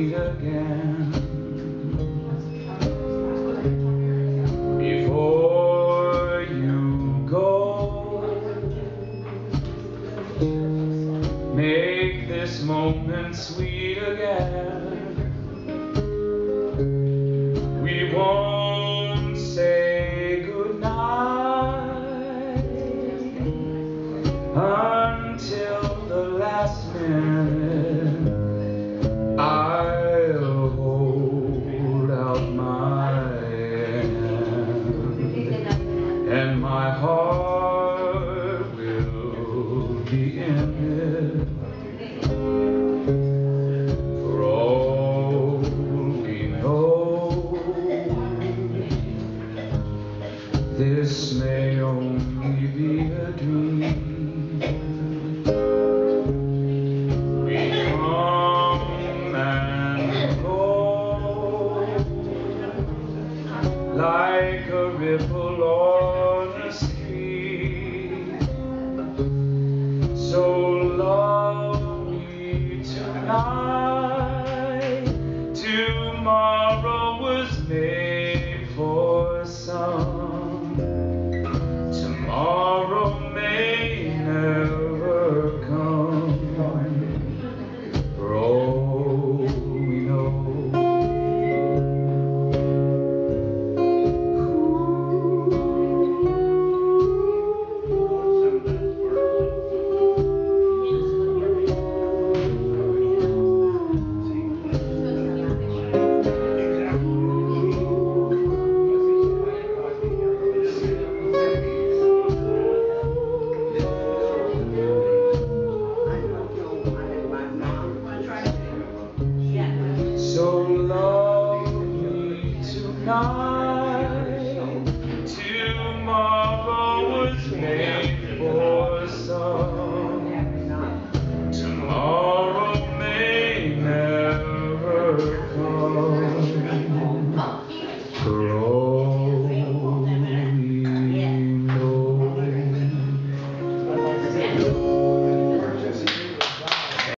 meet again. Before you go, make this moment sweet again. We won't say goodnight until the last minute. I'll hold out my hand, and my heart will be in it. For all we know, this may only be a dream. We come and go like a ripple on a stream. So love me tonight. Tomorrow was made for some. Tomorrow may never come. For all we know. So love me tonight. Tomorrow was made